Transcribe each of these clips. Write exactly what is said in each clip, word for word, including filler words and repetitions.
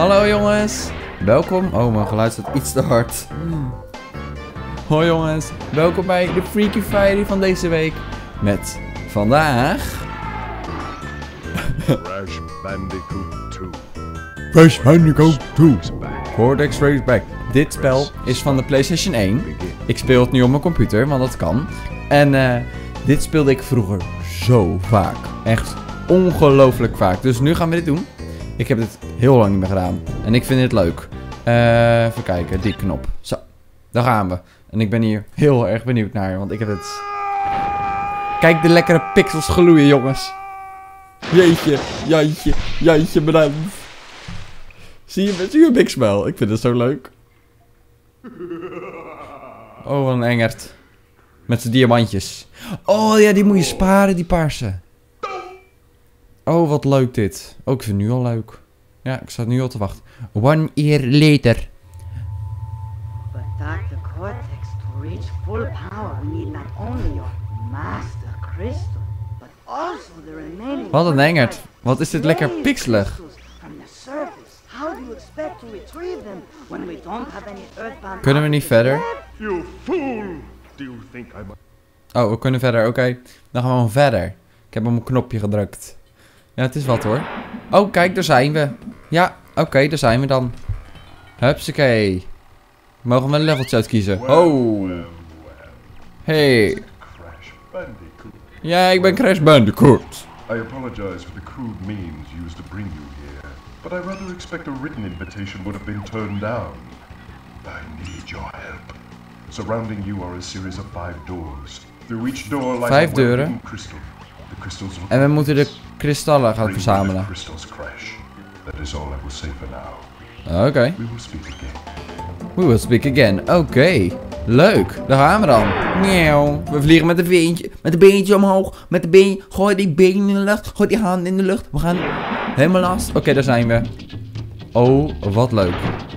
Hallo jongens, welkom. Oh, mijn geluid staat iets te hard. Hoi jongens, welkom bij de Freaky Friday van deze week. Met vandaag... Crash Bandicoot twee. Crash Bandicoot twee. Cortex Race Back. Dit spel is van de PlayStation één. Ik speel het nu op mijn computer, want dat kan. En uh, dit speelde ik vroeger zo vaak. Echt ongelooflijk vaak. Dus nu gaan we dit doen. Ik heb dit heel lang niet meer gedaan. En ik vind dit leuk. Uh, even kijken, die knop. Zo, daar gaan we. En ik ben hier heel erg benieuwd naar, want ik heb het... Kijk de lekkere pixels gloeien, jongens. Jeetje, jantje, jantje, bedankt. Zie je, zie je een big smile? Ik vind het zo leuk. Oh, wat een engert. Met zijn diamantjes. Oh ja, die moet je sparen, die paarse. Oh, wat leuk dit. Oh, ik vind het nu al leuk. Ja, ik sta nu al te wachten. One year later. But Doctor Cortex, to reach full power, we need not only your master crystal, but also the remaining... Wat een engert. Wat is dit lekker pixelig. From the surface. How do you expect to retrieve them when we don't have any earthbound... Kunnen we niet verder? You fool! Do you think I'm... Oh, we kunnen verder. Oké, okay. Dan gaan we gewoon verder. Ik heb op een knopje gedrukt. Ja, het is wat hoor. Oh, kijk, daar zijn we. Ja, oké, okay, daar zijn we dan. Hupsakee. Mogen we een leveltje uitkiezen? Oh. Hey. Crash Bandicoot. Ja, ik ben Crash Bandicoot. I apologize for the crude means used to bring you here, but I rather expect a written invitation would have been turned down. I need your help. Surrounding you are a series of five doors. Through each door lies Vijf a deuren. well-hidden crystal. The crystals will En we moeten de kristallen gaan bring verzamelen. the crystals, Crash. That is all I will say for now. Oké. Okay. We will speak again. We will speak again. Oké. Okay. Leuk. Daar gaan we dan. Nieuw. We vliegen met een beentje. Met een beentje omhoog. Met een been. Gooi die been in de lucht. Gooi die hand in de lucht. We gaan helemaal last. Oké, okay, daar zijn we. Oh, wat leuk.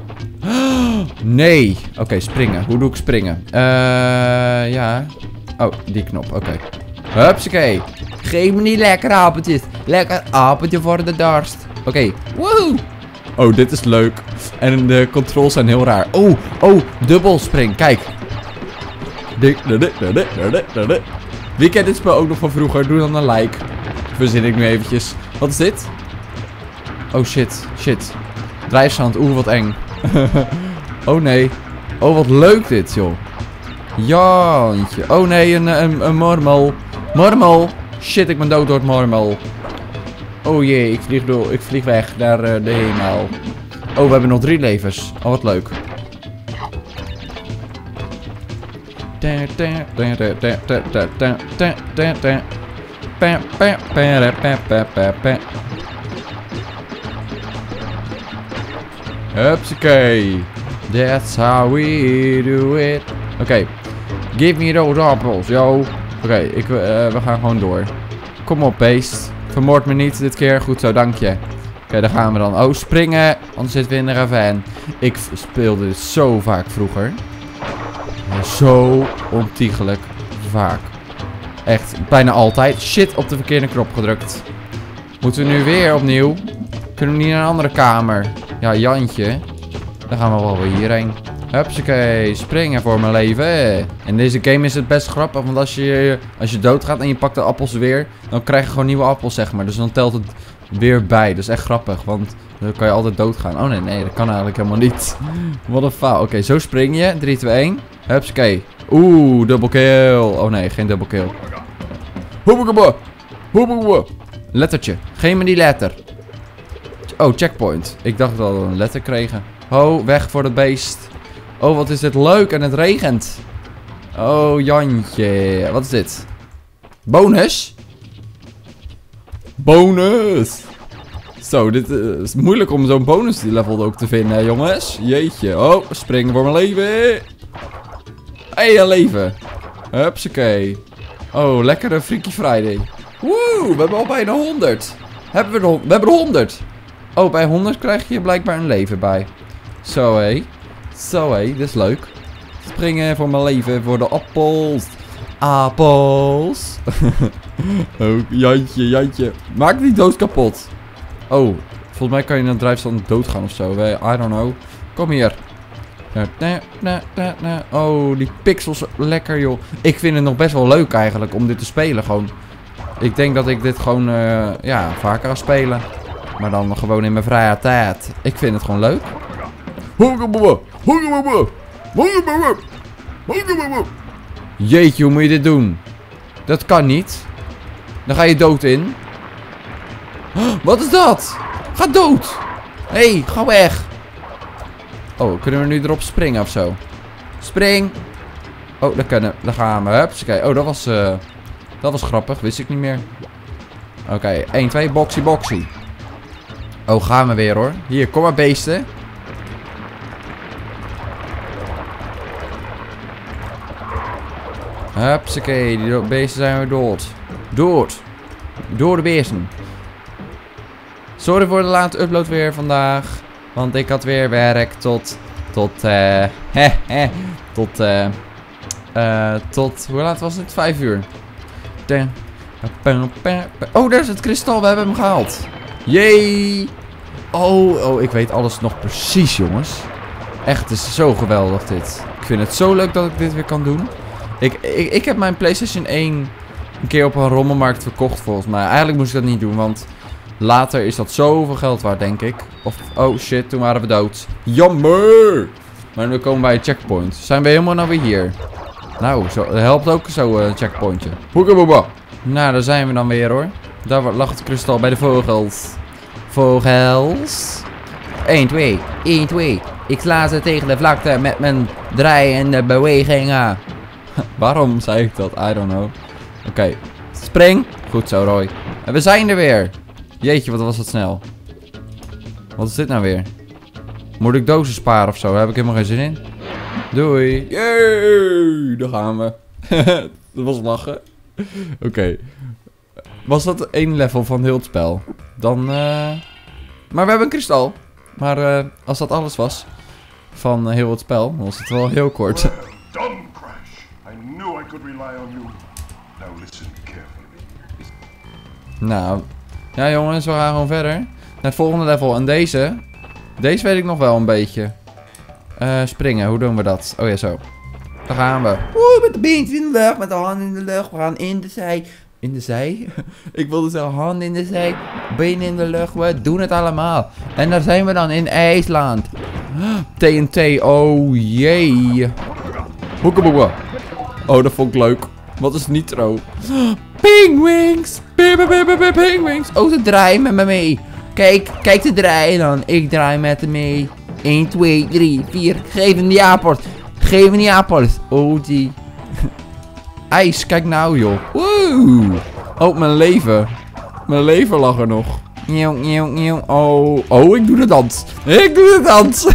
Nee. Oké, okay, springen. Hoe doe ik springen? Eh, uh, ja. Oh, die knop. Oké. Okay. Hupsakee. Geef me die lekkere appeltjes. Lekker appeltje voor de dorst. Oké. Okay. Woehoe. Oh, dit is leuk. En de controls zijn heel raar. Oh, oh, dubbel spring. Kijk. Wie kent dit spel ook nog van vroeger? Doe dan een like. Verzin ik nu eventjes. Wat is dit? Oh shit, shit. Drijfzand, oeh, wat eng. Oh nee. Oh, wat leuk dit, joh. Jantje. Oh nee, een, een, een mormel. Mormel. Shit, ik ben dood door het mormel. Oh jee, ik vlieg, door, ik vlieg weg naar uh, de hemel. Oh, we hebben nog drie levens. Oh, wat leuk. Hupsakee. That's how we do it. Oké. Okay. Give me those apples, yo. Oké, okay, ik, uh, we gaan gewoon door. Kom op, beest. Vermoord me niet dit keer. Goed zo, dank je. Oké, okay, daar gaan we dan. Oh, springen. Anders zitten we in de ravijn. Ik speelde dit zo vaak vroeger. Zo ontiegelijk vaak. Echt, bijna altijd. Shit, op de verkeerde knop gedrukt. Moeten we nu weer opnieuw? Kunnen we niet naar een andere kamer? Ja, Jantje. Dan gaan we wel weer hierheen. Hupsakee, springen voor mijn leven. In deze game is het best grappig, want als je, als je doodgaat en je pakt de appels weer, dan krijg je gewoon nieuwe appels, zeg maar. Dus dan telt het weer bij. Dat is echt grappig, want dan kan je altijd doodgaan. Oh nee, nee, dat kan eigenlijk helemaal niet. Wat een faal. Oké, okay, zo spring je. drie, twee, één. Hupsakee. Oeh, double kill. Oh nee, geen double kill. Hoepakaba. Hoepakaba. Lettertje. Geef me die letter. Oh, checkpoint. Ik dacht dat we een letter kregen. Ho, weg voor het beest. Oh, wat is dit leuk en het regent. Oh, Jantje. Wat is dit? Bonus? Bonus! Zo, dit uh, is moeilijk om zo'n bonus level ook te vinden, jongens. Jeetje. Oh, springen voor mijn leven. Hé, hey, een leven. Hupsakee. Oh, lekkere Freaky Friday. Woe, we hebben al bijna honderd. Hebben we, de, we hebben er honderd. Oh, bij honderd krijg je blijkbaar een leven bij. Zo, hé. Hey. Zo, hé. Hey. Dit is leuk. Springen voor mijn leven, voor de appels. Appels. Oh, Jantje, Jantje. Maak die doos kapot. Oh, Volgens mij kan je in een drijfstand doodgaan of zo. I don't know. Kom hier. Oh, die pixels. Lekker, joh. Ik vind het nog best wel leuk eigenlijk om dit te spelen. Gewoon. Ik denk dat ik dit gewoon, uh, ja, vaker ga spelen. Maar dan gewoon in mijn vrije tijd. Ik vind het gewoon leuk. Jeetje, hoe moet je dit doen? Dat kan niet. Dan ga je dood in. Wat is dat? Ga dood. Hé, hey, ga weg. Oh, kunnen we nu erop springen of zo? Spring. Oh, daar kunnen daar gaan we. Hupsakee. Oh, dat was, uh, dat was grappig. Wist ik niet meer. Oké, okay, één, twee. Boxy, boxy. Oh, gaan we weer hoor. Hier, kom maar beesten. Hupsakee, die beesten zijn weer dood. Dood. Door de beesten. Sorry voor de late upload weer vandaag. Want ik had weer werk tot... Tot, eh... Uh, tot, eh... Uh, tot... Hoe laat was het? Vijf uur. Oh, daar is het kristal. We hebben hem gehaald. Yay! Oh, oh, ik weet alles nog precies, jongens. Echt, het is zo geweldig dit. Ik vind het zo leuk dat ik dit weer kan doen. Ik, ik, ik heb mijn PlayStation één een keer op een rommelmarkt verkocht, volgens mij. Eigenlijk moest ik dat niet doen, want later is dat zoveel geld waard, denk ik. Of, oh shit, toen waren we dood. Jammer! Maar nu komen wij een checkpoint. Zijn we helemaal nou weer hier? Nou, zo, dat helpt ook zo'n uh, checkpointje. Hoekeboeba. Nou, daar zijn we dan weer, hoor. Daar lag het kristal bij de vogels. Vogels. één, twee. één, twee. Ik sla ze tegen de vlakte met mijn draaiende bewegingen. Waarom zei ik dat? I don't know. Oké. Okay. Spring. Goed zo, Roy. En we zijn er weer. Jeetje, wat was dat snel. Wat is dit nou weer? Moet ik dozen sparen of zo? Daar heb ik helemaal geen zin in. Doei. Yay. Daar gaan we. Dat was lachen. Oké. Okay. Was dat één level van heel het spel? Dan, uh... Maar we hebben een kristal. Maar uh, als dat alles was van uh, heel het spel, dan was het wel heel kort. Well done, Crash. I knew I could rely on you. Now listen carefully. Nou, ja jongens, we gaan gewoon verder. Naar het volgende level. En deze, deze weet ik nog wel een beetje. Uh, springen, hoe doen we dat? Oh ja, zo. Daar gaan we. Oeh, met de beentjes in de lucht, met de handen in de lucht. We gaan in de zij. In de zij? Ik wilde zeggen handen in de zij, benen in de lucht. We doen het allemaal. En daar zijn we dan in IJsland. T N T, oh jee. Hoekeboeba. Oh, dat vond ik leuk. Wat is nitro? Pingwings. Pingwings. Oh, ze draaien met me mee. Kijk, kijk te draaien dan. Ik draai met hem mee. één, twee, drie, vier. Geef hem die appels. Geef hem die appels. Oh, die. IJs, kijk nou joh. Woe. Oh, mijn leven. Mijn leven lag er nog. Nieuw, nieuw, nieuw. Oh, oh, ik doe de dans. Ik doe de dans.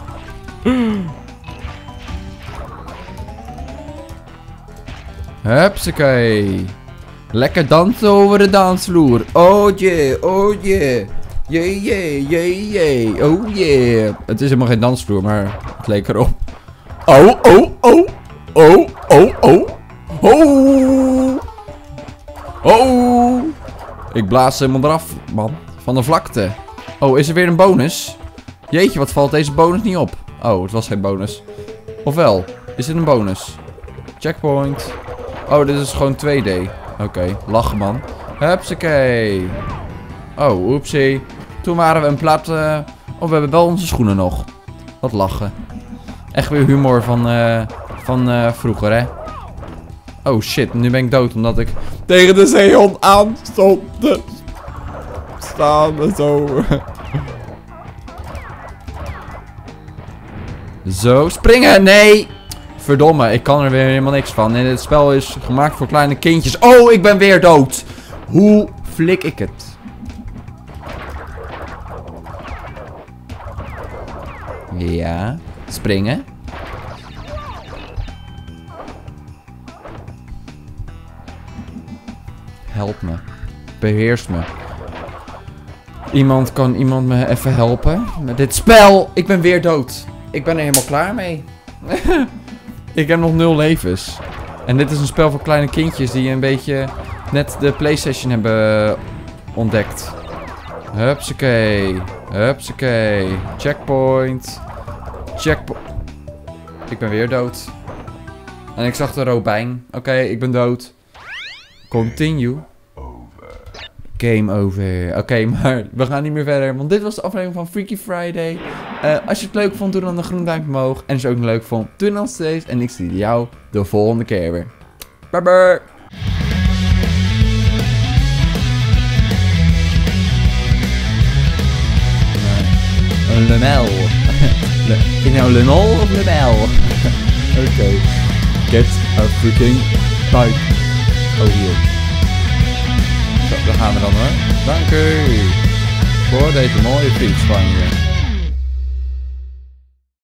Hupsakee. Lekker dansen over de dansvloer. Oh yeah, oh yeah. Yeah, yeah, yeah, yeah. Oh yeah. Het is helemaal geen dansvloer, maar het leek erop. Oh, oh, oh. Oh, oh, oh. Oh. Oh. Ik blaas helemaal eraf, man. Van de vlakte. Oh, is er weer een bonus? Jeetje, wat valt deze bonus niet op? Oh, het was geen bonus. Ofwel, is dit een bonus? Checkpoint. Oh, dit is gewoon twee D. Oké, okay, lachen man. Hupsakee. Oh, oepsie. Toen waren we een plaat... Uh... Oh, we hebben wel onze schoenen nog. Wat lachen. Echt weer humor van, uh, van uh, vroeger, hè. Oh shit, nu ben ik dood omdat ik tegen de zeehond aan stond te staan en zo. Zo, springen! Nee! Verdomme, ik kan er weer helemaal niks van. En dit spel is gemaakt voor kleine kindjes. Oh, ik ben weer dood! Hoe flik ik het? Ja, springen. Help me. Beheers me. Iemand kan iemand me even helpen met dit spel. Ik ben weer dood. Ik ben er helemaal klaar mee. Ik heb nog nul levens. En dit is een spel voor kleine kindjes die een beetje net de PlayStation hebben ontdekt. Hupsakee. Hupsakee. Checkpoint. Checkpoint. Ik ben weer dood. En ik zag de robijn. Oké, okay, ik ben dood. Continue. Game over. Oké, okay, maar we gaan niet meer verder. Want dit was de aflevering van Freaky Friday. Uh, als je het leuk vond, doe dan een groen duimpje omhoog. En als je het ook nog leuk vond, doe dan steeds. En ik zie jou de volgende keer weer. Bye bye. Een lemel. Is het nou lemel of lemel? Oké. Okay. Get a freaking bike. Oh, hier. Zo, daar gaan we dan hoor. Dank u voor deze mooie fiets van je.